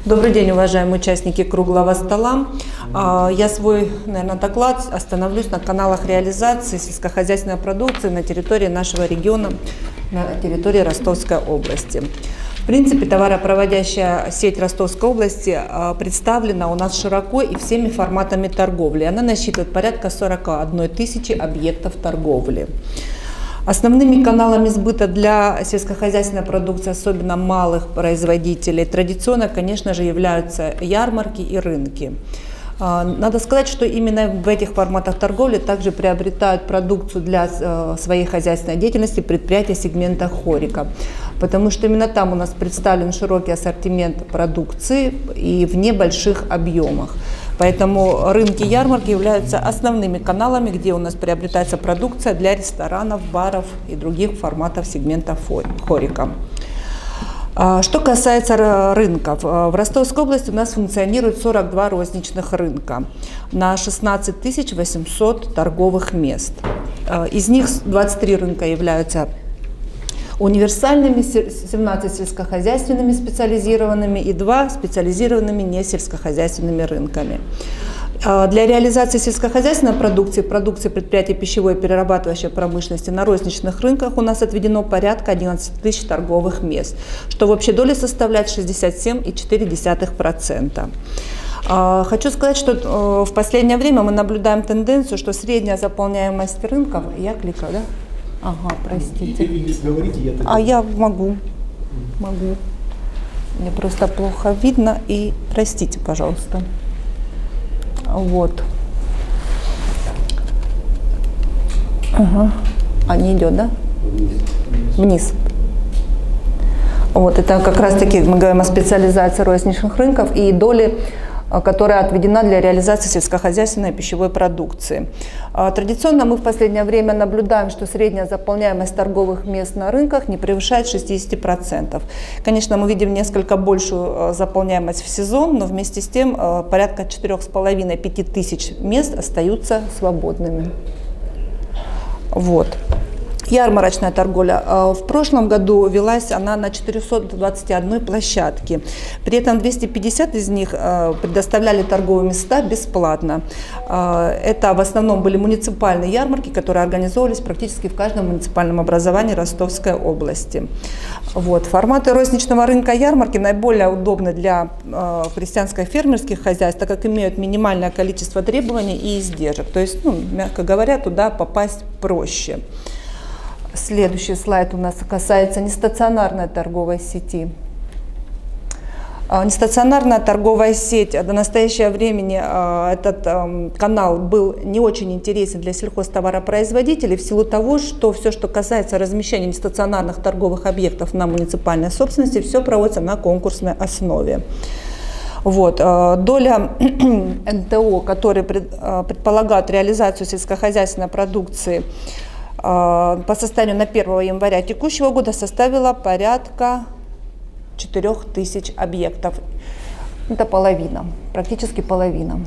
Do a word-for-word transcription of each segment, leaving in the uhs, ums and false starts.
Добрый день, уважаемые участники круглого стола. Я свой, наверное, доклад остановлюсь на каналах реализации сельскохозяйственной продукции на территории нашего региона, на территории Ростовской области. В принципе, товаропроводящая сеть Ростовской области представлена у нас широко и всеми форматами торговли. Она насчитывает порядка сорока одной тысячи объектов торговли. Основными каналами сбыта для сельскохозяйственной продукции, особенно малых производителей, традиционно, конечно же, являются ярмарки и рынки. Надо сказать, что именно в этих форматах торговли также приобретают продукцию для своей хозяйственной деятельности предприятия сегмента хорика, потому что именно там у нас представлен широкий ассортимент продукции и в небольших объемах. Поэтому рынки и ярмарки являются основными каналами, где у нас приобретается продукция для ресторанов, баров и других форматов сегмента хорика. Что касается рынков, в Ростовской области у нас функционирует сорок два розничных рынка на шестнадцать тысяч восемьсот торговых мест. Из них двадцать три рынка являются универсальными, семнадцать сельскохозяйственными специализированными и два специализированными несельскохозяйственными рынками. Для реализации сельскохозяйственной продукции, продукции предприятий пищевой и перерабатывающей промышленности на розничных рынках у нас отведено порядка одиннадцати тысяч торговых мест, что в общей доле составляет шестьдесят семь и четыре десятых процента. Хочу сказать, что в последнее время мы наблюдаем тенденцию, что средняя заполняемость рынков, я кликаю, да? Ага, простите. Если говорите, я а я могу, могу. Мне просто плохо видно, и простите, пожалуйста. Вот. Ага. А не идет, да? Вниз. Вниз. Вот, это как раз таки мы говорим о специализации розничных рынков и доли, которая отведена для реализации сельскохозяйственной и пищевой продукции. Традиционно мы в последнее время наблюдаем, что средняя заполняемость торговых мест на рынках не превышает шестидесяти процентов. Конечно, мы видим несколько большую заполняемость в сезон, но вместе с тем порядка четырёх с половиной — пяти тысяч мест остаются свободными. Вот. Ярмарочная торговля. В прошлом году велась она на четырёхстах двадцати одной площадке. При этом двести пятьдесят из них предоставляли торговые места бесплатно. Это в основном были муниципальные ярмарки, которые организовывались практически в каждом муниципальном образовании Ростовской области. Вот. Форматы розничного рынка ярмарки наиболее удобны для крестьянско-фермерских хозяйств, так как имеют минимальное количество требований и издержек. То есть, ну, мягко говоря, туда попасть проще. Следующий слайд у нас касается нестационарной торговой сети. Нестационарная торговая сеть до настоящего времени, этот канал был не очень интересен для сельхозтоваропроизводителей в силу того, что все, что касается размещения нестационарных торговых объектов на муниципальной собственности, все проводится на конкурсной основе. Вот. Доля эн тэ о, которые предполагают реализацию сельскохозяйственной продукции, по состоянию на первое января текущего года составила порядка четырёх тысяч объектов. Это половина, практически половина.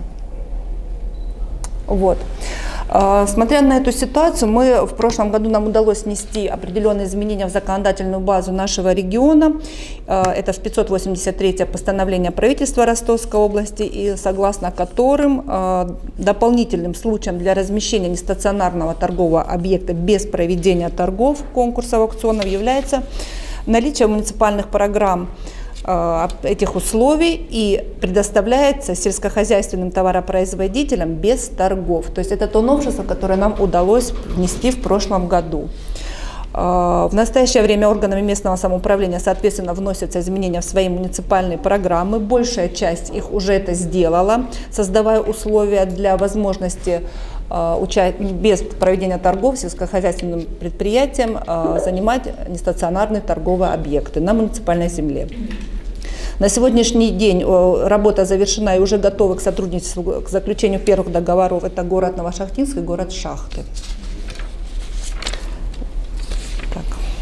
Вот. Смотря на эту ситуацию, мы в прошлом году нам удалось внести определенные изменения в законодательную базу нашего региона. Это пятьсот восемьдесят третье постановление правительства Ростовской области, и согласно которым дополнительным случаем для размещения нестационарного торгового объекта без проведения торгов, конкурсов, аукционов является наличие муниципальных программ этих условий и предоставляется сельскохозяйственным товаропроизводителям без торгов. То есть это то новшество, которое нам удалось внести в прошлом году. В настоящее время органами местного самоуправления, соответственно, вносятся изменения в свои муниципальные программы. Большая часть их уже это сделала, создавая условия для возможности без проведения торгов сельскохозяйственным предприятиям занимать нестационарные торговые объекты на муниципальной земле. На сегодняшний день работа завершена и уже готовы к сотрудничеству, к заключению первых договоров. Это город Новошахтинск и город Шахты. Так.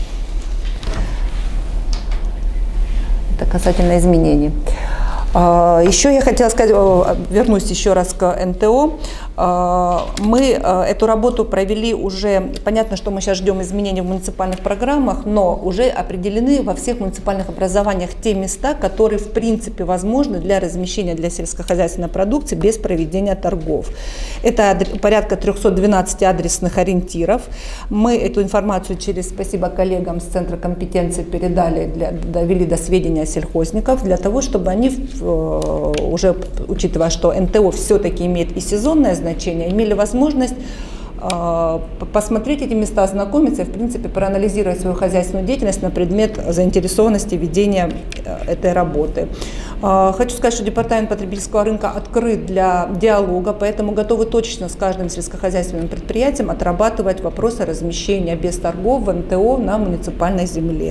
Это касательно изменений. Еще я хотела сказать, вернусь еще раз к эн тэ о. Мы эту работу провели уже, понятно, что мы сейчас ждем изменений в муниципальных программах, но уже определены во всех муниципальных образованиях те места, которые в принципе возможны для размещения для сельскохозяйственной продукции без проведения торгов. Это порядка трёхсот двенадцати адресных ориентиров. Мы эту информацию через, спасибо коллегам с Центра компетенции, передали, для, довели до сведения сельхозников, для того, чтобы они, уже учитывая, что эн тэ о все-таки имеет и сезонное значение, значения, имели возможность э, посмотреть эти места, ознакомиться и, в принципе, проанализировать свою хозяйственную деятельность на предмет заинтересованности ведения э, этой работы. Э, хочу сказать, что департамент потребительского рынка открыт для диалога, поэтому готовы точно с каждым сельскохозяйственным предприятием отрабатывать вопросы размещения без торгов в эн тэ о на муниципальной земле.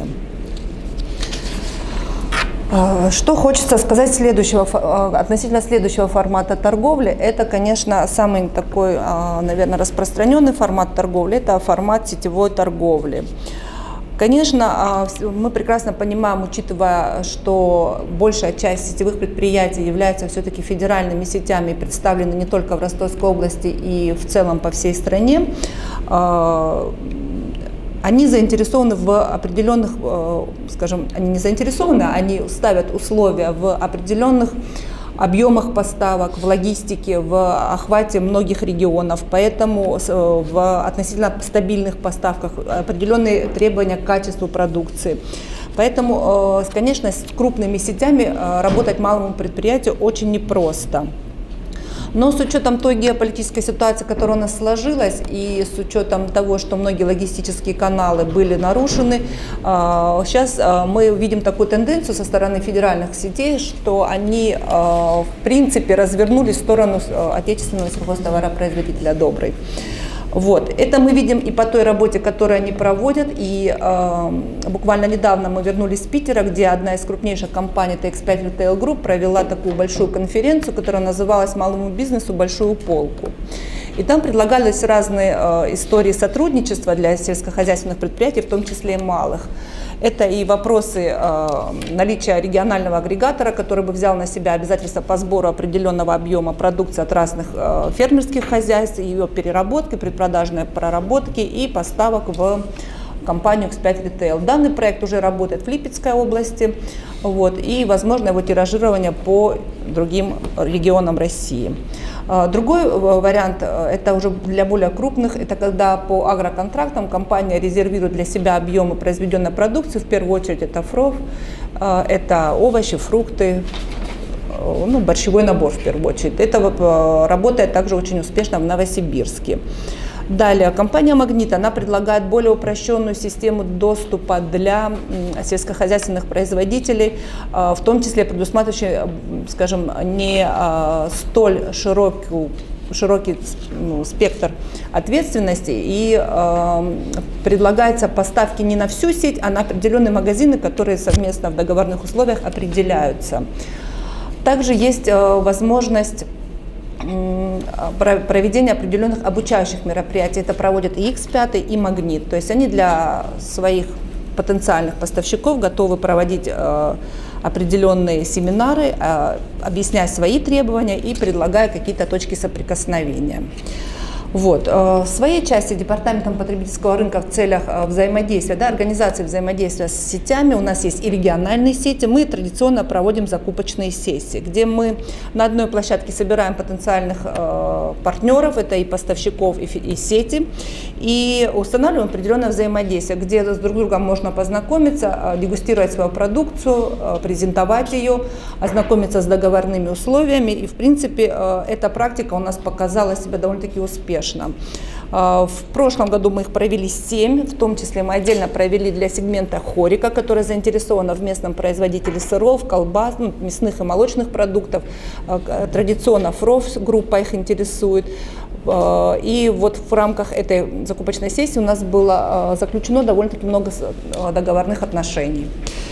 Что хочется сказать следующего, относительно следующего формата торговли, это, конечно, самый такой, наверное, распространенный формат торговли, это формат сетевой торговли. Конечно, мы прекрасно понимаем, учитывая, что большая часть сетевых предприятий является все-таки федеральными сетями, представлены не только в Ростовской области и в целом по всей стране. Они заинтересованы в определенных, скажем, они не заинтересованы, они ставят условия в определенных объемах поставок, в логистике, в охвате многих регионов. Поэтому в относительно стабильных поставках определенные требования к качеству продукции. Поэтому, конечно, с крупными сетями работать малому предприятию очень непросто. Но с учетом той геополитической ситуации, которая у нас сложилась, и с учетом того, что многие логистические каналы были нарушены, сейчас мы видим такую тенденцию со стороны федеральных сетей, что они в принципе развернулись в сторону отечественного сельхозтоваропроизводителя «Добрый». Вот. Это мы видим и по той работе, которую они проводят. И э, буквально недавно мы вернулись с Питера, где одна из крупнейших компаний тэ икс пять Retail Group провела такую большую конференцию, которая называлась «Малому бизнесу большую полку». И там предлагались разные э, истории сотрудничества для сельскохозяйственных предприятий, в том числе и малых. Это и вопросы э, наличия регионального агрегатора, который бы взял на себя обязательства по сбору определенного объема продукции от разных э, фермерских хозяйств, ее переработки, предпродажной проработки и поставок в компанию икс пять Retail. Данный проект уже работает в Липецкой области, вот, и возможно его тиражирование по другим регионам России. Другой вариант, это уже для более крупных, это когда по агроконтрактам компания резервирует для себя объемы произведенной продукции, в первую очередь это фров, это овощи, фрукты, ну, борщевой набор в первую очередь. Это работает также очень успешно в Новосибирске. Далее, компания «Магнит», она предлагает более упрощенную систему доступа для сельскохозяйственных производителей, в том числе предусматривающую, скажем, не столь широкую, широкий ну, спектр ответственности, и э, предлагается поставки не на всю сеть, а на определенные магазины, которые совместно в договорных условиях определяются. Также есть э, возможность проведения определенных обучающих мероприятий. Это проводят и икс пять, и «Магнит». То есть они для своих потенциальных поставщиков готовы проводить э, определенные семинары, э, объясняя свои требования и предлагая какие-то точки соприкосновения. Вот. В своей части департаментом потребительского рынка в целях взаимодействия, да, организации взаимодействия с сетями, у нас есть и региональные сети, мы традиционно проводим закупочные сессии, где мы на одной площадке собираем потенциальных э, партнеров, это и поставщиков, и, и сети, и устанавливаем определенное взаимодействие, где с друг другом можно познакомиться, дегустировать свою продукцию, презентовать ее, ознакомиться с договорными условиями, и в принципе э, эта практика у нас показала себя довольно-таки успешно. В прошлом году мы их провели семь, в том числе мы отдельно провели для сегмента хорика, который заинтересован в местном производителе сыров, колбас, ну, мясных и молочных продуктов. Традиционно фров группа их интересует. И вот в рамках этой закупочной сессии у нас было заключено довольно-таки много договорных отношений.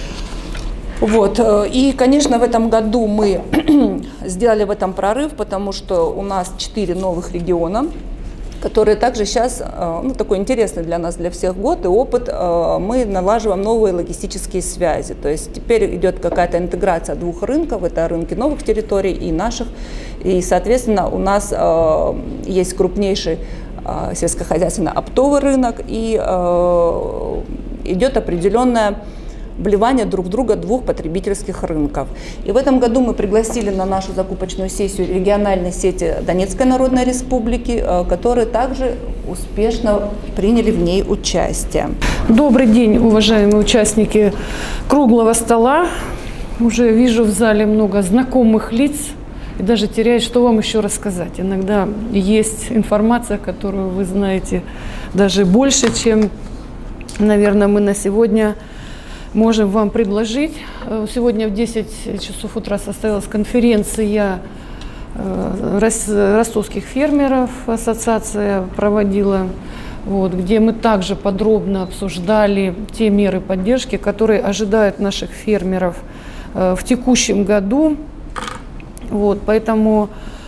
Вот. И, конечно, в этом году мы сделали в этом прорыв, потому что у нас четыре новых региона, которые также сейчас, ну, такой интересный для нас, для всех год и опыт, мы налаживаем новые логистические связи. То есть теперь идет какая-то интеграция двух рынков, это рынки новых территорий и наших. И, соответственно, у нас есть крупнейший сельскохозяйственно-оптовый рынок, и идет определенное вливание друг в друга двух потребительских рынков. И в этом году мы пригласили на нашу закупочную сессию региональной сети Донецкой Народной Республики, которые также успешно приняли в ней участие. Добрый день, уважаемые участники круглого стола. Уже вижу в зале много знакомых лиц и даже теряюсь, что вам еще рассказать. Иногда есть информация, которую вы знаете даже больше, чем, наверное, мы на сегодня можем вам предложить. Сегодня в десять часов утра состоялась конференция ростовских фермеров, ассоциация проводила, вот, где мы также подробно обсуждали те меры поддержки, которые ожидают наших фермеров в текущем году. Вот, поэтому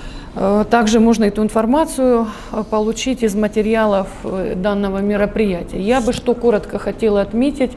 также можно эту информацию получить из материалов данного мероприятия. Я бы что коротко хотела отметить,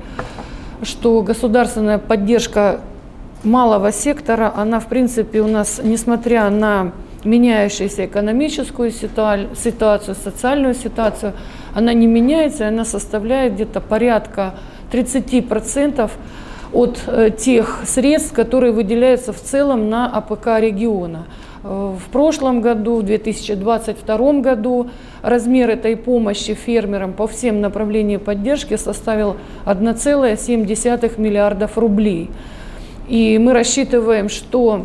что государственная поддержка малого сектора, она в принципе у нас, несмотря на меняющуюся экономическую ситуацию, социальную ситуацию, она не меняется, и она составляет где-то порядка тридцати процентов от тех средств, которые выделяются в целом на АПК региона. В прошлом году, в две тысячи двадцать втором году, размер этой помощи фермерам по всем направлениям поддержки составил одна целая семь десятых миллиардов рублей. И мы рассчитываем, что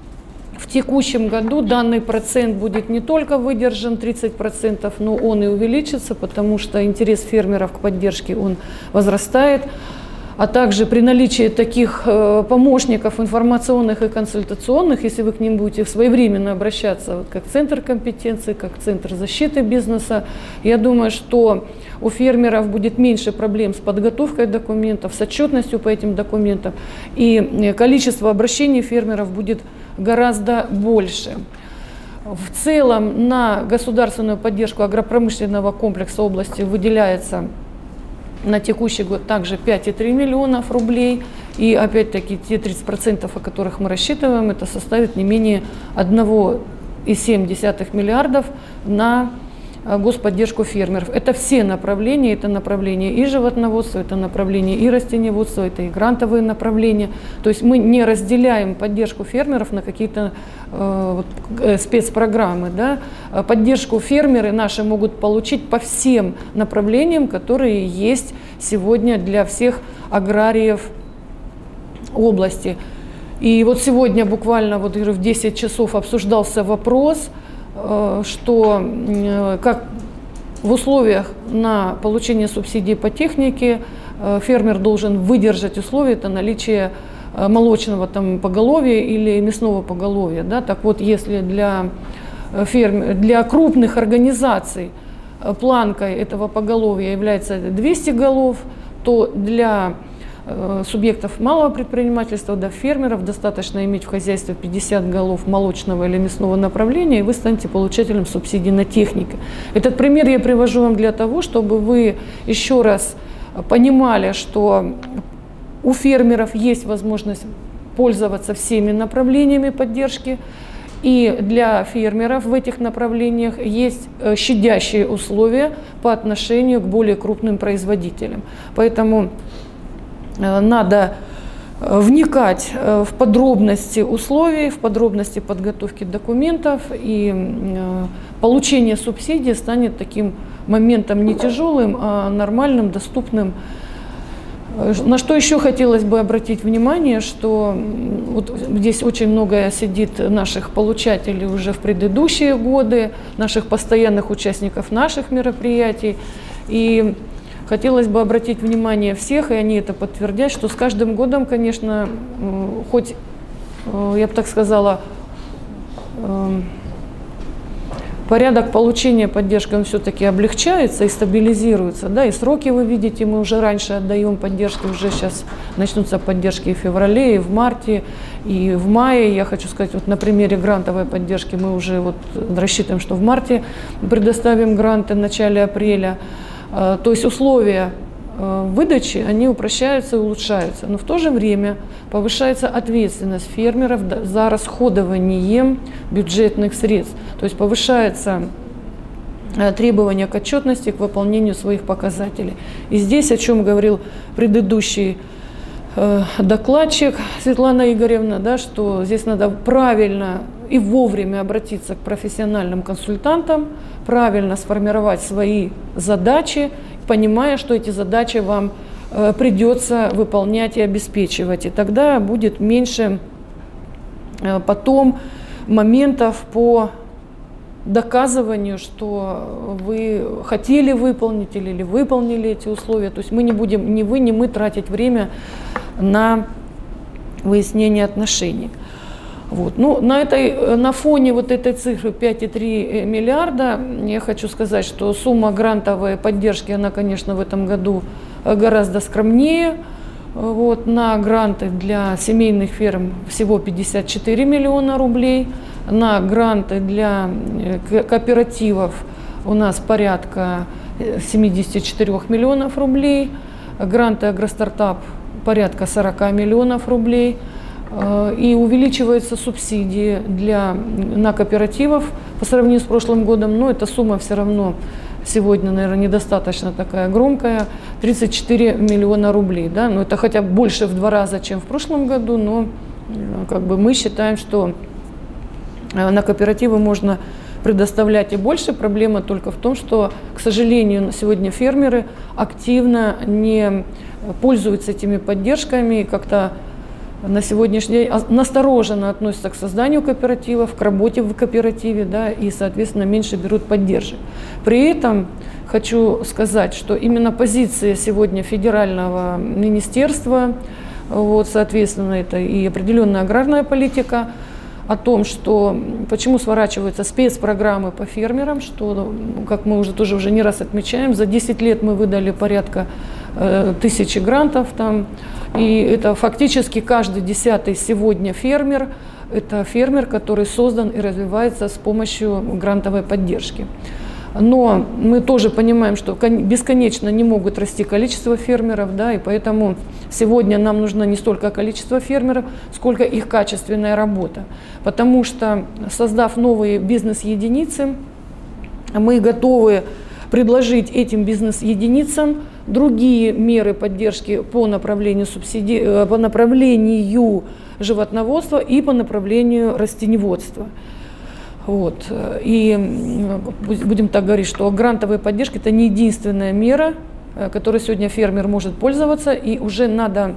в текущем году данный процент будет не только выдержан тридцать процентов, но он и увеличится, потому что интерес фермеров к поддержке он возрастает. А также при наличии таких э, помощников информационных и консультационных, если вы к ним будете своевременно обращаться, вот, как центр компетенции, как центр защиты бизнеса, я думаю, что у фермеров будет меньше проблем с подготовкой документов, с отчетностью по этим документам, и количество обращений фермеров будет гораздо больше. В целом на государственную поддержку агропромышленного комплекса области выделяется на текущий год также пять и три миллионов рублей. И опять-таки те тридцать процентов, о которых мы рассчитываем, это составит не менее одна и семь десятых миллиардов на господдержку фермеров. Это все направления, это направление и животноводства, это направление и растениеводства, это и грантовые направления. То есть мы не разделяем поддержку фермеров на какие-то э, вот, спецпрограммы. Да? Поддержку фермеры наши могут получить по всем направлениям, которые есть сегодня для всех аграриев области. И вот сегодня буквально вот в десять часов обсуждался вопрос, что как в условиях на получение субсидий по технике фермер должен выдержать условия, это наличие молочного там поголовья или мясного поголовья. Да? Так вот, если для, ферм... для крупных организаций планкой этого поголовья является двести голов, то для субъектов малого предпринимательства, да, фермеров достаточно иметь в хозяйстве пятьдесят голов молочного или мясного направления, и вы станете получателем субсидий на технику. Этот пример я привожу вам для того, чтобы вы еще раз понимали, что у фермеров есть возможность пользоваться всеми направлениями поддержки, и для фермеров в этих направлениях есть щадящие условия по отношению к более крупным производителям. Поэтому надо вникать в подробности условий, в подробности подготовки документов, и получение субсидий станет таким моментом не тяжелым, а нормальным, доступным. На что еще хотелось бы обратить внимание, что вот здесь очень много сидит наших получателей уже в предыдущие годы, наших постоянных участников наших мероприятий, и хотелось бы обратить внимание всех, и они это подтвердят, что с каждым годом, конечно, хоть, я бы так сказала, порядок получения поддержки, он все-таки облегчается и стабилизируется, да, и сроки вы видите, мы уже раньше отдаем поддержки, уже сейчас начнутся поддержки и в феврале, и в марте, и в мае. Я хочу сказать, вот на примере грантовой поддержки мы уже вот рассчитываем, что в марте предоставим гранты в начале апреля. То есть условия выдачи, они упрощаются и улучшаются, но в то же время повышается ответственность фермеров за расходованием бюджетных средств, то есть повышается требования к отчетности, к выполнению своих показателей. И здесь, о чем говорил предыдущий э, докладчик Светлана Игоревна, да, что здесь надо правильно и вовремя обратиться к профессиональным консультантам, правильно сформировать свои задачи, понимая, что эти задачи вам э, придется выполнять и обеспечивать. И тогда будет меньше э, потом моментов по доказыванию, что вы хотели выполнить или, или выполнили эти условия. То есть мы не будем, ни вы, ни мы тратить время на выяснение отношений. Вот. Ну, на, этой, на фоне вот этой цифры пять и три миллиарда я хочу сказать, что сумма грантовой поддержки, она, конечно, в этом году гораздо скромнее. Вот. На гранты для семейных ферм всего пятьдесят четыре миллиона рублей. На гранты для кооперативов у нас порядка семидесяти четырёх миллионов рублей. Гранты агростартап порядка сорока миллионов рублей. И увеличиваются субсидии для, на кооперативов по сравнению с прошлым годом, но эта сумма все равно сегодня, наверное, недостаточно такая громкая, тридцать четыре миллиона рублей. Да? Но это хотя бы больше в два раза, чем в прошлом году, но как бы мы считаем, что на кооперативы можно предоставлять и больше. Проблема только в том, что, к сожалению, сегодня фермеры активно не пользуются этими поддержками, как-то на сегодняшний день настороженно относятся к созданию кооперативов, к работе в кооперативе, да, и, соответственно, меньше берут поддержек. При этом хочу сказать, что именно позиция сегодня федерального министерства, вот, соответственно, это и определенная аграрная политика, о том, что почему сворачиваются спецпрограммы по фермерам, что, как мы уже тоже уже не раз отмечаем, за десять лет мы выдали порядка э, тысячи грантов там, и это фактически каждый десятый сегодня фермер, это фермер, который создан и развивается с помощью грантовой поддержки. Но мы тоже понимаем, что бесконечно не могут расти количество фермеров, да, и поэтому сегодня нам нужно не столько количество фермеров, сколько их качественная работа. Потому что, создав новые бизнес-единицы, мы готовы предложить этим бизнес-единицам другие меры поддержки по направлению, субсидий, по направлению животноводства и по направлению растениеводства. Вот. И будем так говорить, что грантовая поддержка – это не единственная мера, которой сегодня фермер может пользоваться, и уже надо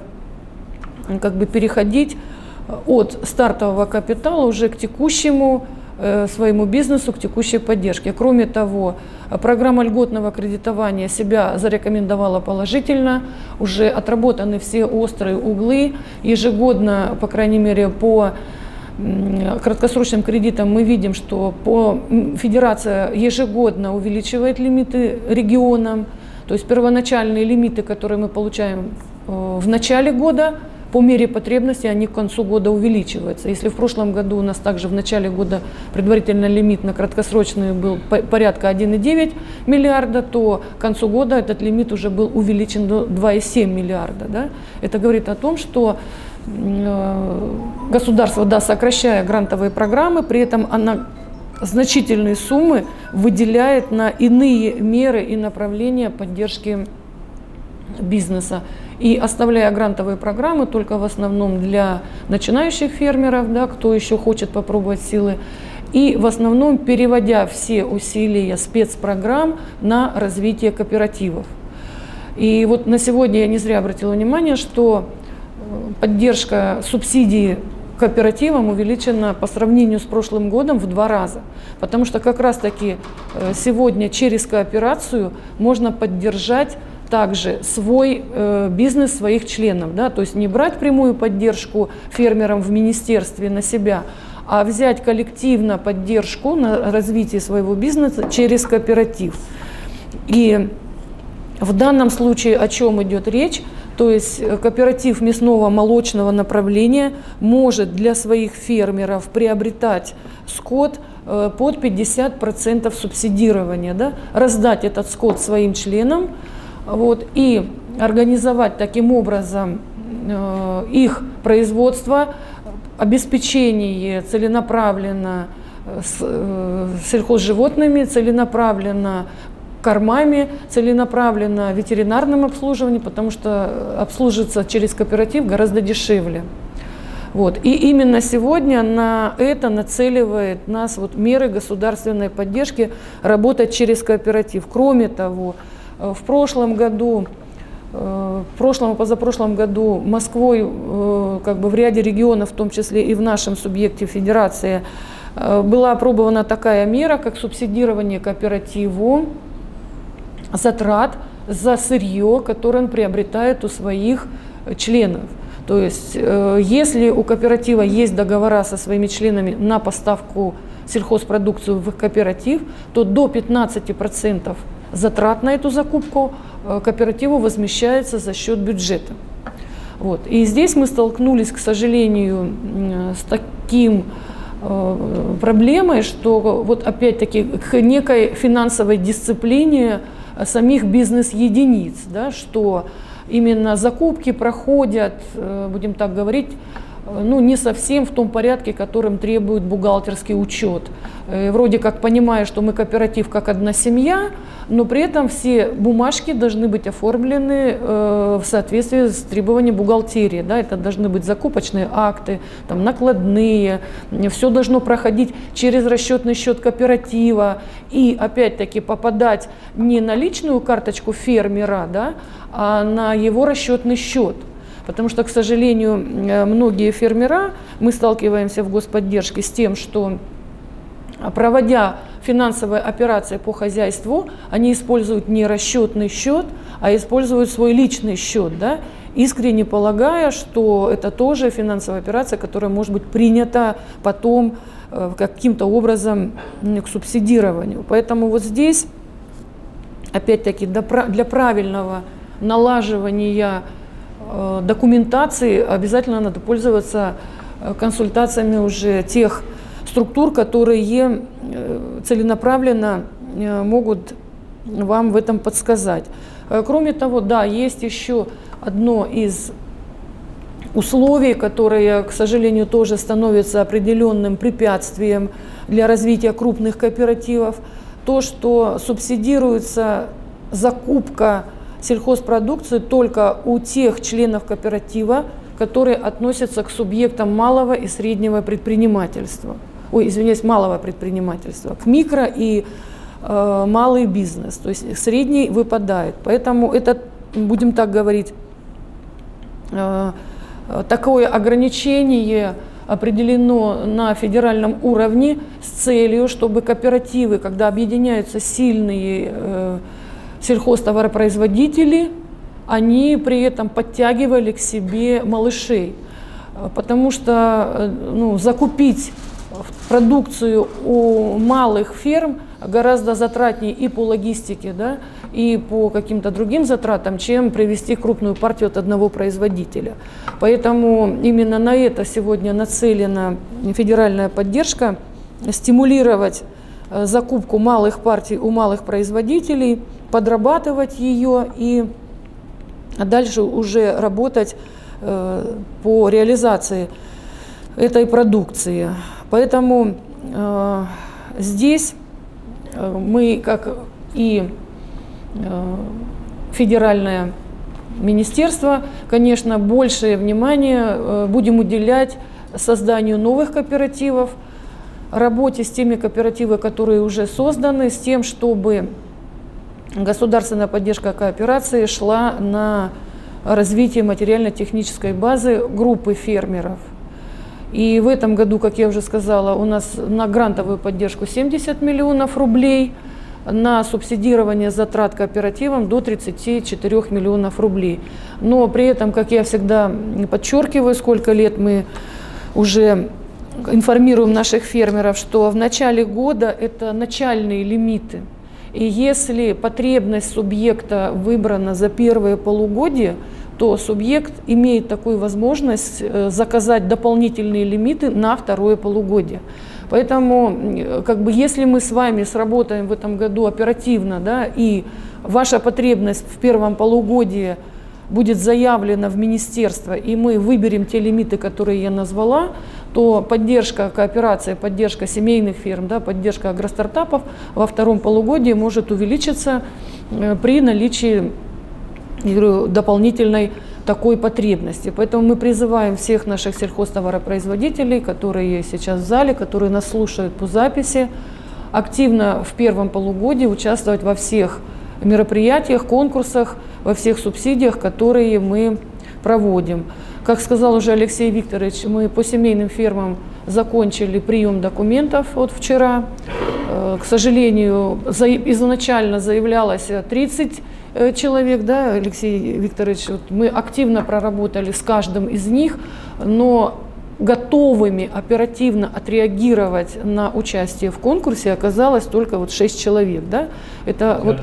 как бы переходить от стартового капитала уже к текущему своему бизнесу, к текущей поддержке. Кроме того, программа льготного кредитования себя зарекомендовала положительно, уже отработаны все острые углы, ежегодно, по крайней мере, по краткосрочным кредитам мы видим, что по, федерация ежегодно увеличивает лимиты регионам, то есть первоначальные лимиты, которые мы получаем в начале года, по мере потребности они к концу года увеличиваются. Если в прошлом году у нас также в начале года предварительный лимит на краткосрочный был порядка один и девять миллиарда, то к концу года этот лимит уже был увеличен до два и семь миллиарда. Да? Это говорит о том, что государство, да, сокращая грантовые программы, при этом она значительные суммы выделяет на иные меры и направления поддержки бизнеса. И оставляя грантовые программы только в основном для начинающих фермеров, да, кто еще хочет попробовать силы, и в основном переводя все усилия спецпрограмм на развитие кооперативов. И вот на сегодня я не зря обратила внимание, что поддержка субсидий кооперативам увеличена по сравнению с прошлым годом в два раза. Потому что как раз таки сегодня через кооперацию можно поддержать также свой э, бизнес своих членов. Да? То есть не брать прямую поддержку фермерам в министерстве на себя, а взять коллективно поддержку на развитие своего бизнеса через кооператив. И в данном случае о чем идет речь? То есть кооператив мясного молочного направления может для своих фермеров приобретать скот под пятьдесят процентов субсидирования, да, раздать этот скот своим членам, вот, и организовать таким образом э, их производство, обеспечение целенаправленно с, э, сельхозживотными, целенаправленно кормами, целенаправленно ветеринарным обслуживанием, потому что обслуживаться через кооператив гораздо дешевле. Вот. И именно сегодня на это нацеливает нас вот меры государственной поддержки работать через кооператив. Кроме того, в прошлом году, в прошлом и позапрошлом году Москвой, как бы в ряде регионов, в том числе и в нашем субъекте федерации, была опробована такая мера, как субсидирование кооперативу затрат за сырье, которое он приобретает у своих членов. То есть, если у кооператива есть договора со своими членами на поставку сельхозпродукции в кооператив, то до пятнадцати процентов затрат на эту закупку кооперативу возмещается за счет бюджета. Вот. И здесь мы столкнулись, к сожалению, с таким проблемой, что вот опять-таки к некой финансовой дисциплине самих бизнес-единиц, да, что именно закупки проходят, будем так говорить, ну, не совсем в том порядке, которым требует бухгалтерский учет. Вроде как понимая, что мы кооператив как одна семья, но при этом все бумажки должны быть оформлены в соответствии с требованиями бухгалтерии. Да? Это должны быть закупочные акты, там, накладные, все должно проходить через расчетный счет кооператива и опять-таки попадать не на личную карточку фермера, да, а на его расчетный счет. Потому что, к сожалению, многие фермера, мы сталкиваемся в господдержке с тем, что, проводя финансовые операции по хозяйству, они используют не расчетный счет, а используют свой личный счет, да, искренне полагая, что это тоже финансовая операция, которая может быть принята потом каким-то образом к субсидированию. Поэтому вот здесь, опять-таки, для правильного налаживания документации обязательно надо пользоваться консультациями уже тех структур, которые целенаправленно могут вам в этом подсказать. Кроме того, да, есть еще одно из условий, которое, к сожалению, тоже становится определенным препятствием для развития крупных кооперативов, то, что субсидируется закупка сельхозпродукции только у тех членов кооператива, которые относятся к субъектам малого и среднего предпринимательства. Ой, извиняюсь, малого предпринимательства, к микро и э, малый бизнес. То есть средний выпадает. Поэтому это, будем так говорить, э, такое ограничение определено на федеральном уровне с целью, чтобы кооперативы, когда объединяются сильные э, сельхозтоваропроизводители, они при этом подтягивали к себе малышей, потому что ну, закупить продукцию у малых ферм гораздо затратнее и по логистике, да, и по каким-то другим затратам, чем привести крупную партию от одного производителя. Поэтому именно на это сегодня нацелена федеральная поддержка, стимулировать закупку малых партий у малых производителей, подрабатывать ее и дальше уже работать э, по реализации этой продукции. Поэтому э, здесь э, мы, как и э, федеральное министерство, конечно, большее внимание э, будем уделять созданию новых кооперативов, работе с теми кооперативами, которые уже созданы, с тем, чтобы государственная поддержка кооперации шла на развитие материально-технической базы группы фермеров. И в этом году, как я уже сказала, у нас на грантовую поддержку семьдесят миллионов рублей, на субсидирование затрат кооперативам до тридцати четырёх миллионов рублей. Но при этом, как я всегда подчеркиваю, сколько лет мы уже информируем наших фермеров, что в начале года это начальные лимиты. И если потребность субъекта выбрана за первое полугодие, то субъект имеет такую возможность заказать дополнительные лимиты на второе полугодие. Поэтому, как бы, если мы с вами сработаем в этом году оперативно, да, и ваша потребность в первом полугодии будет заявлена в министерство, и мы выберем те лимиты, которые я назвала, то поддержка кооперации, поддержка семейных ферм, да, поддержка агростартапов во втором полугодии может увеличиться при наличии, я говорю, дополнительной такой потребности. Поэтому мы призываем всех наших сельхозтоваропроизводителей, которые сейчас в зале, которые нас слушают по записи, активно в первом полугодии участвовать во всех мероприятиях, конкурсах, во всех субсидиях, которые мы проводим. Как сказал уже Алексей Викторович, мы по семейным фермам закончили прием документов вот вчера. К сожалению, изначально заявлялось тридцать человек, да, Алексей Викторович, вот мы активно проработали с каждым из них, но готовыми оперативно отреагировать на участие в конкурсе оказалось только вот шесть человек, да? Это вот...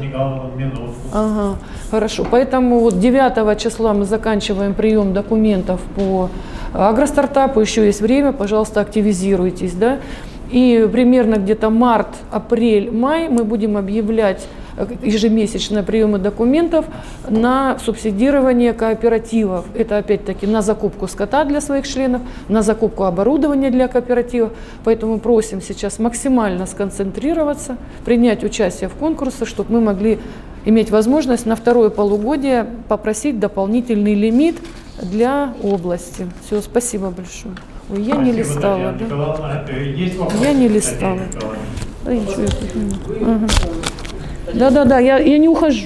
Ага, хорошо. Поэтому вот девятого числа мы заканчиваем прием документов по агростартапу, еще есть время, пожалуйста, активизируйтесь, да? И примерно где-то март, апрель, май мы будем объявлять ежемесячно приемы документов на субсидирование кооперативов. Это опять-таки на закупку скота для своих членов, на закупку оборудования для кооперативов. Поэтому просим сейчас максимально сконцентрироваться, принять участие в конкурсе, чтобы мы могли иметь возможность на второе полугодие попросить дополнительный лимит для области. Все, спасибо большое. Ой, я спасибо, не листала. Да? Есть я не листала. Да, ага. Да, да, да, я, я не ухожу.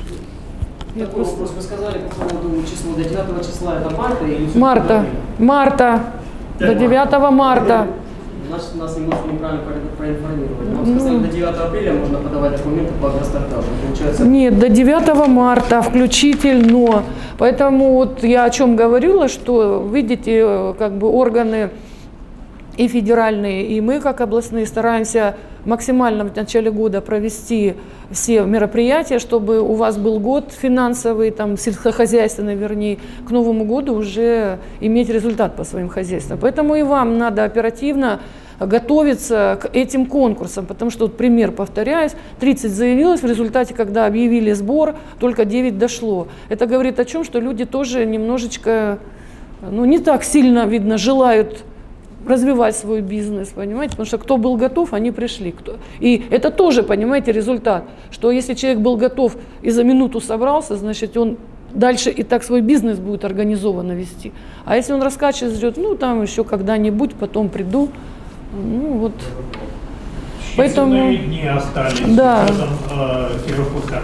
Я Такой просто... вопрос. Вы сказали по поводу числа, до девятого числа это марта или... Марта, марта, до девятого марта. Значит, нас немножко неправильно проинформировали. Вам сказали, до девятого апреля можно подавать документы по агростартапу. Получается... Нет, до девятого марта включительно. Поэтому вот я о чем говорила, что, видите, как бы органы и федеральные, и мы, как областные, стараемся максимально в начале года провести все мероприятия, чтобы у вас был год финансовый, там, сельскохозяйственный, вернее, к Новому году уже иметь результат по своим хозяйствам. Поэтому и вам надо оперативно готовиться к этим конкурсам, потому что, вот пример, повторяюсь, тридцать заявилось, в результате, когда объявили сбор, только девять дошло. Это говорит о чем, что люди тоже немножечко, ну, не так сильно, видно, желают развивать свой бизнес, понимаете, потому что кто был готов, они пришли. Кто... И это тоже, понимаете, результат, что если человек был готов и за минуту собрался, значит, он дальше и так свой бизнес будет организованно вести. А если он раскачивает, ждет, ну, там еще когда-нибудь, потом приду, ну, вот. Поэтому... дни остались, да. Этом, э,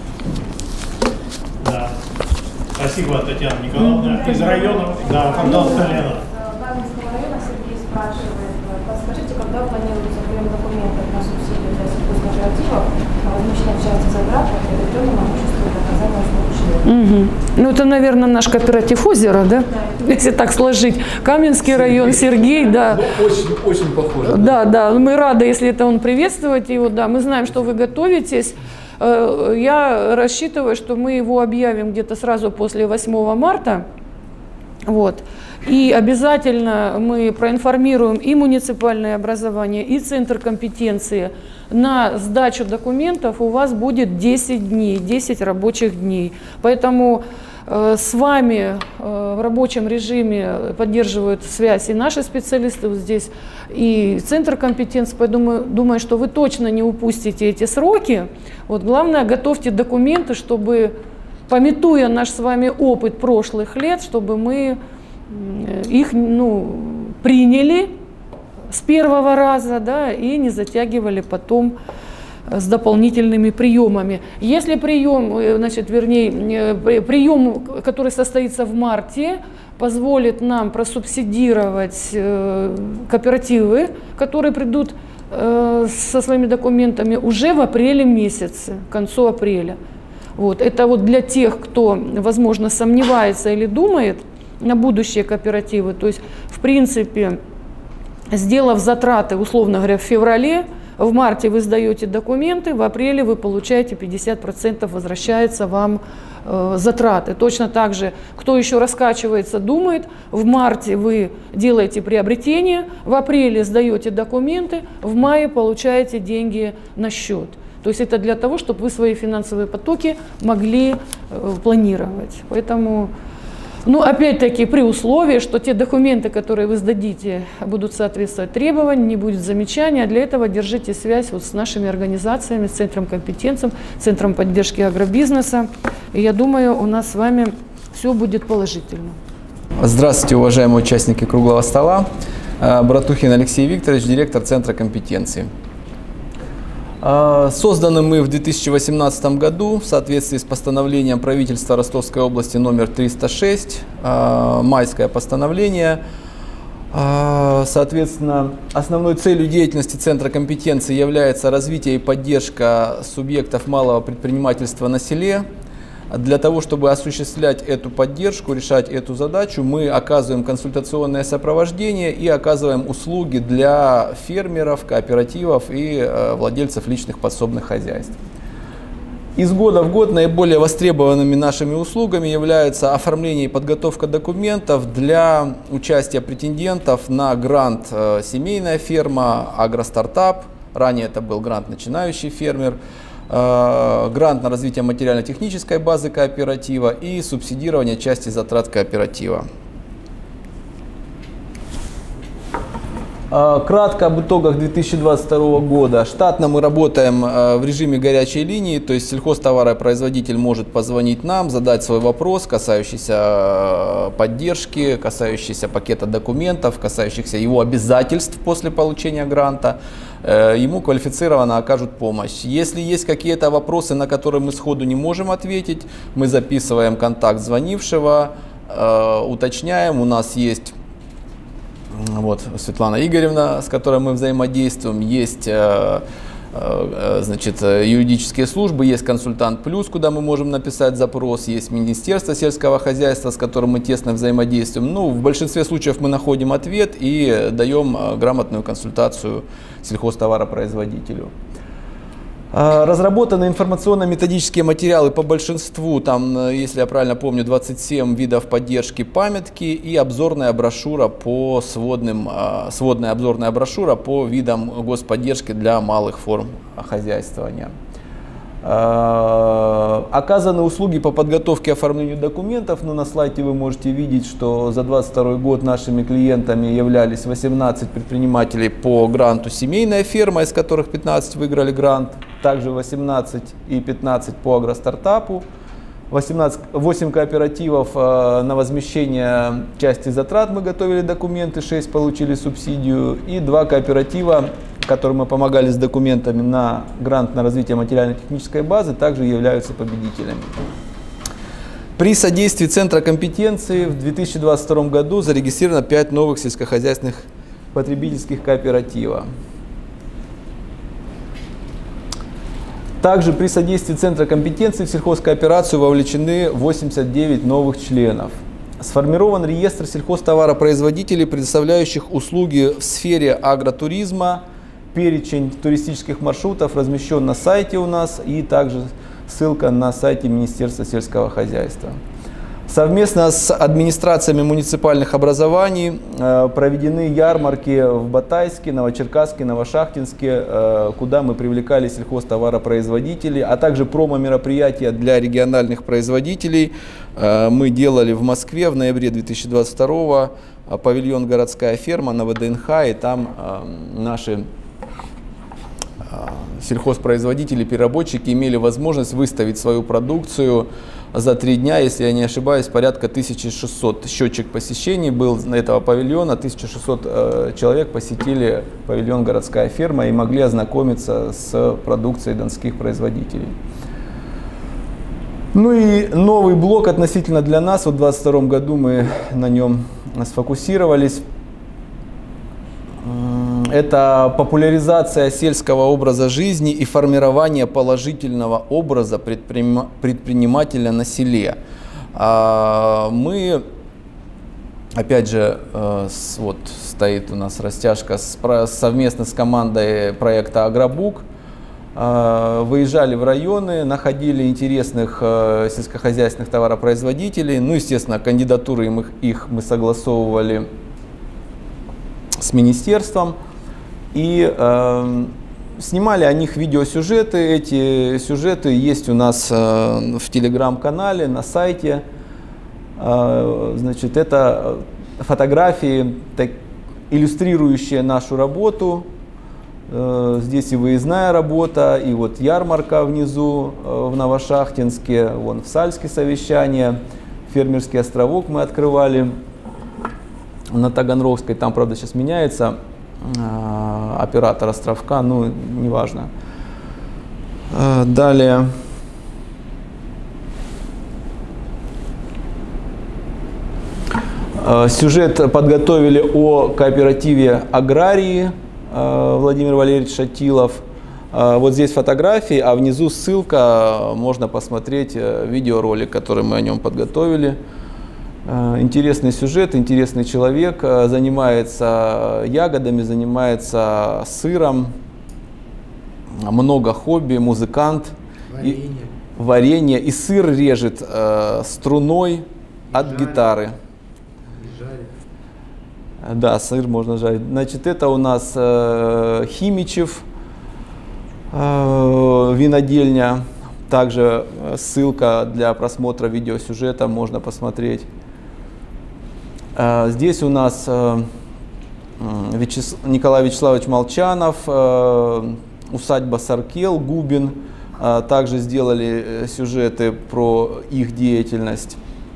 да. Спасибо, Татьяна Николаевна. Из района, да, пожалуйста, Лена. Спрашивает, подскажите, когда планируется прием документов на субсидию для сельхозкооперативов, возмещенных части затрат по приобретенному имуществу и доказанию ущерба? Ну, это, наверное, наш кооператив «Озеро», да? Да. Если так сложить. Каменский район, Сергей, да. Ну, очень, очень похоже. Да, да, мы рады, если это он приветствовать его, да. Мы знаем, что вы готовитесь. Я рассчитываю, что мы его объявим где-то сразу после восьмого марта. Вот. И обязательно мы проинформируем и муниципальное образование, и центр компетенции. На сдачу документов у вас будет десять дней, десять рабочих дней. Поэтому э, с вами э, в рабочем режиме поддерживают связь и наши специалисты вот здесь, и центр компетенции. Поэтому думаю, что вы точно не упустите эти сроки. Вот, главное, готовьте документы, чтобы, памятуя наш с вами опыт прошлых лет, чтобы мы их, ну, приняли с первого раза, да, и не затягивали потом с дополнительными приемами. Если прием, значит, вернее, прием, который состоится в марте, позволит нам просубсидировать кооперативы, которые придут со своими документами уже в апреле месяце, к концу апреля. Вот. Это вот для тех, кто, возможно, сомневается или думает на будущие кооперативы. То есть, в принципе, сделав затраты, условно говоря, в феврале, в марте вы сдаете документы, в апреле вы получаете пятьдесят процентов возвращается вам э, затраты. Точно так же, кто еще раскачивается, думает, в марте вы делаете приобретение, в апреле сдаете документы, в мае получаете деньги на счет. То есть это для того, чтобы вы свои финансовые потоки могли э, планировать. Поэтому, ну, опять-таки, при условии, что те документы, которые вы сдадите, будут соответствовать требованиям, не будет замечаний. А для этого держите связь вот с нашими организациями, с Центром компетенций, Центром поддержки агробизнеса. И я думаю, у нас с вами все будет положительно. Здравствуйте, уважаемые участники круглого стола. Братухин Алексей Викторович, директор Центра компетенции. Созданы мы в две тысячи восемнадцатом году в соответствии с постановлением правительства Ростовской области номер триста шесть, майское постановление. Соответственно, основной целью деятельности Центра компетенции является развитие и поддержка субъектов малого предпринимательства на селе. Для того, чтобы осуществлять эту поддержку, решать эту задачу, мы оказываем консультационное сопровождение и оказываем услуги для фермеров, кооперативов и э, владельцев личных подсобных хозяйств. Из года в год наиболее востребованными нашими услугами являются оформление и подготовка документов для участия претендентов на грант э, «Семейная ферма», «Агростартап». Ранее это был грант «Начинающий фермер», грант на развитие материально-технической базы кооператива и субсидирование части затрат кооператива. Кратко об итогах две тысячи двадцать второго года. Штатно мы работаем в режиме горячей линии, то есть сельхозтоваропроизводитель может позвонить нам, задать свой вопрос, касающийся поддержки, касающийся пакета документов, касающихся его обязательств после получения гранта. Ему квалифицированно окажут помощь. Если есть какие-то вопросы, на которые мы сходу не можем ответить, мы записываем контакт звонившего, уточняем. У нас есть вот Светлана Игоревна, с которой мы взаимодействуем, есть значит, юридические службы, есть консультант плюс, куда мы можем написать запрос, есть Министерство сельского хозяйства, с которым мы тесно взаимодействуем. Ну, в большинстве случаев мы находим ответ и даем грамотную консультацию сельхозтоваропроизводителю. Разработаны информационно-методические материалы по большинству, там, если я правильно помню, двадцать семь видов поддержки памятки и обзорная брошюра по сводным, сводная обзорная брошюра по видам господдержки для малых форм хозяйствования. Оказаны услуги по подготовке и оформлению документов, но на слайде вы можете видеть, что за две тысячи двадцать второй год нашими клиентами являлись восемнадцать предпринимателей по гранту «Семейная ферма», из которых пятнадцать выиграли грант, также восемнадцать и пятнадцать по агростартапу, восемнадцать, восемь кооперативов на возмещение части затрат мы готовили документы, шесть получили субсидию, и два кооператива, которым мы помогали с документами на грант на развитие материально-технической базы, также являются победителями. При содействии Центра компетенции в две тысячи двадцать втором году зарегистрировано пять новых сельскохозяйственных потребительских кооператива. Также при содействии Центра компетенции в сельхозкооперацию вовлечены восемьдесят девять новых членов. Сформирован реестр сельхозтоваропроизводителей, предоставляющих услуги в сфере агротуризма. Перечень туристических маршрутов размещен на сайте у нас, и также ссылка на сайте Министерства сельского хозяйства. Совместно с администрациями муниципальных образований э, проведены ярмарки в Батайске, Новочеркасске, Новошахтинске, э, куда мы привлекали сельхозтоваропроизводителей, а также промо-мероприятия для региональных производителей. Э, мы делали в Москве в ноябре две тысячи двадцать второго павильон «Городская ферма» на ВДНХ, и там э, наши сельхозпроизводители, переработчики имели возможность выставить свою продукцию за три дня, если я не ошибаюсь, порядка тысячи шестисот счетчик посещений был на этого павильона, тысяча шестьсот э, человек посетили павильон «Городская ферма» и могли ознакомиться с продукцией донских производителей. Ну и новый блок относительно для нас, вот в две тысячи двадцать втором году мы на нем сфокусировались. Это популяризация сельского образа жизни и формирование положительного образа предпринимателя на селе. Мы опять же, с, вот стоит у нас растяжка с, совместно с командой проекта «Агробук». Выезжали в районы, находили интересных э, сельскохозяйственных товаропроизводителей. Ну, естественно, кандидатуры им, их, их мы согласовывали с министерством. И э, снимали о них видеосюжеты. Эти сюжеты есть у нас э, в телеграм-канале, на сайте. Э, значит, это фотографии, так, иллюстрирующие нашу работу. Здесь и выездная работа, и вот ярмарка внизу в Новошахтинске, вон в Сальске совещание, фермерский островок мы открывали на Таганрогской, там, правда, сейчас меняется оператор островка, ну, неважно. Далее. Сюжет подготовили о кооперативе «Аграрии». Владимир Валерьевич Шатилов. Вот здесь фотографии, а внизу ссылка, можно посмотреть видеоролик, который мы о нем подготовили. Интересный сюжет, интересный человек, занимается ягодами, занимается сыром, много хобби, музыкант. Варенье. И, варенье. И сыр режет э, струной от жарит. Гитары. Да, сыр можно жарить. Значит, это у нас э, Химичев, э, винодельня. Также ссылка для просмотра видеосюжета, можно посмотреть. Э, здесь у нас э, Вячес... Николай Вячеславович Молчанов, э, усадьба Саркел, Губин. Э, также сделали сюжеты про их деятельность.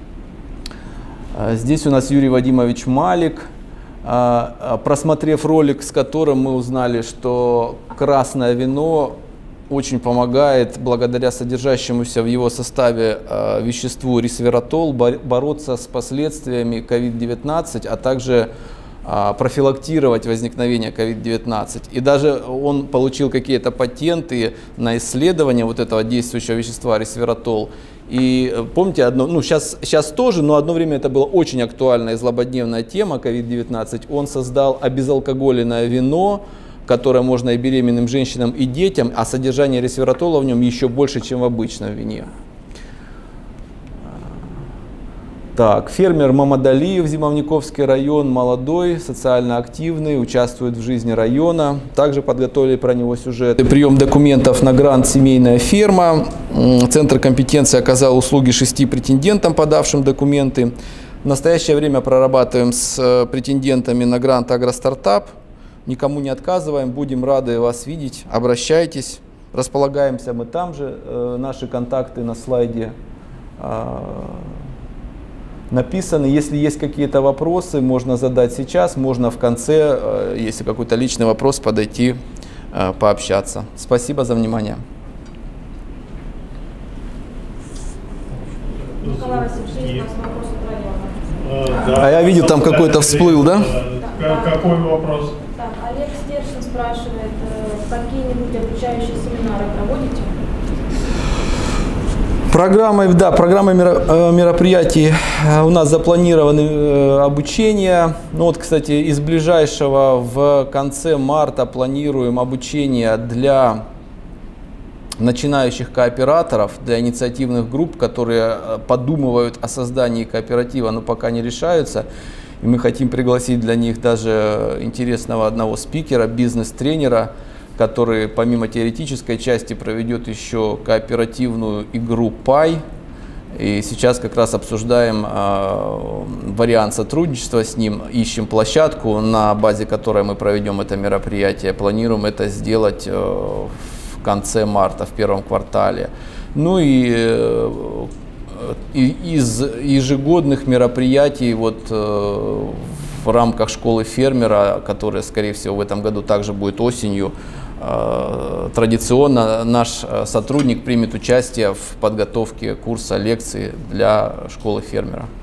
Э, здесь у нас Юрий Вадимович Малик. Просмотрев ролик, с которым мы узнали, что красное вино очень помогает, благодаря содержащемуся в его составе веществу ресвератол, бороться с последствиями ковид девятнадцать, а также профилактировать возникновение ковид девятнадцать. И даже он получил какие-то патенты на исследование вот этого действующего вещества ресвератол. И помните, одно, ну сейчас, сейчас тоже, но одно время это была очень актуальная и злободневная тема ковид девятнадцать. Он создал обезалкоголенное вино, которое можно и беременным женщинам, и детям, а содержание ресвератола в нем еще больше, чем в обычном вине. Так, фермер Мамадалиев, Зимовниковский район, молодой, социально активный, участвует в жизни района. Также подготовили про него сюжет. Прием документов на грант «Семейная ферма». Центр компетенции оказал услуги шести претендентам, подавшим документы. В настоящее время прорабатываем с претендентами на грант «Агростартап». Никому не отказываем, будем рады вас видеть. Обращайтесь. Располагаемся мы там же. Наши контакты на слайде написаны. Если есть какие-то вопросы, можно задать сейчас, можно в конце, если какой-то личный вопрос, подойти, пообщаться. Спасибо за внимание. Николай Васильевич, есть у нас вопрос от района. Да, а я видел, там какой-то всплыл, да? Да. Какой вопрос? Так, Олег Стержин спрашивает, какие-нибудь обучающие семинары проводите? Программой, да, программой мероприятий у нас запланированы обучение. Ну вот, кстати, из ближайшего в конце марта планируем обучение для начинающих кооператоров, для инициативных групп, которые подумывают о создании кооператива, но пока не решаются. И мы хотим пригласить для них даже интересного одного спикера, бизнес-тренера, который помимо теоретической части проведет еще кооперативную игру пай. И сейчас как раз обсуждаем э, вариант сотрудничества с ним, ищем площадку, на базе которой мы проведем это мероприятие. Планируем это сделать э, в конце марта, в первом квартале. Ну и, э, и из ежегодных мероприятий вот, э, в рамках школы фермера, которая, скорее всего, в этом году также будет осенью, традиционно наш сотрудник примет участие в подготовке курса лекций для школы фермера.